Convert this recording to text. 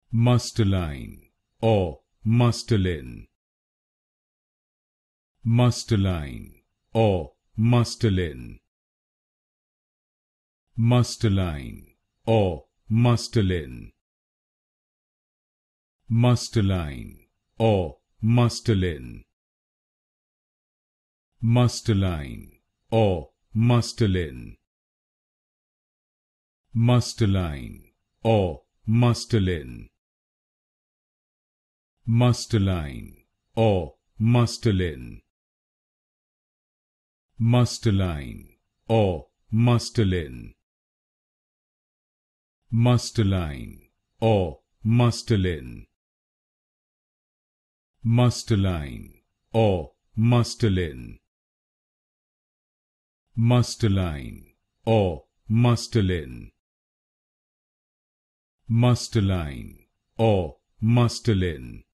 Musteline or Musteline. Musteline or Musteline. Musteline or Musteline. Musteline or Musteline. Musteline or Musteline. Musteline or Musteline. Musteline or Musteline. Musteline or Musteline. Musteline or Musteline. Musteline or Musteline. Musteline or Musteline. Musteline or Musteline.